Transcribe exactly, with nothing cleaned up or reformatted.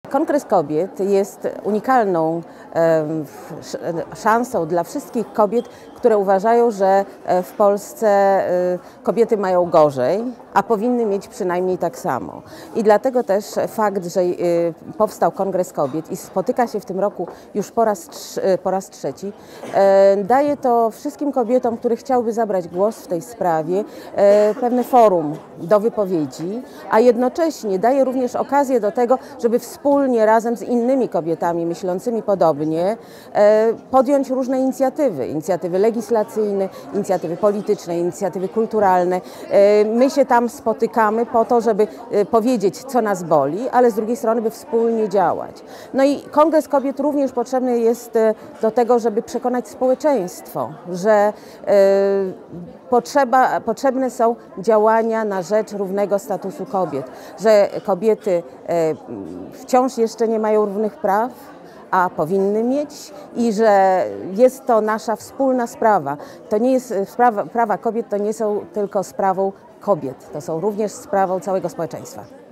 Kongres Kobiet jest unikalną szansą dla wszystkich kobiet, które uważają, że w Polsce kobiety mają gorzej, a powinny mieć przynajmniej tak samo. I dlatego też fakt, że powstał Kongres Kobiet i spotyka się w tym roku już po raz, po raz trzeci, daje to wszystkim kobietom, które chciałyby zabrać głos w tej sprawie, pewne forum do wypowiedzi, a jednocześnie daje również okazję do tego, żeby wspólnie razem z innymi kobietami myślącymi podobnie podjąć różne inicjatywy, inicjatywy legislacyjne, inicjatywy polityczne, inicjatywy kulturalne. My się tam spotykamy po to, żeby powiedzieć, co nas boli, ale z drugiej strony, by wspólnie działać. No i Kongres Kobiet również potrzebny jest do tego, żeby przekonać społeczeństwo, że Potrzeba, potrzebne są działania na rzecz równego statusu kobiet, że kobiety wciąż jeszcze nie mają równych praw, a powinny mieć i że jest to nasza wspólna sprawa. To nie jest sprawa, prawa kobiet to nie są tylko sprawą kobiet, to są również sprawą całego społeczeństwa.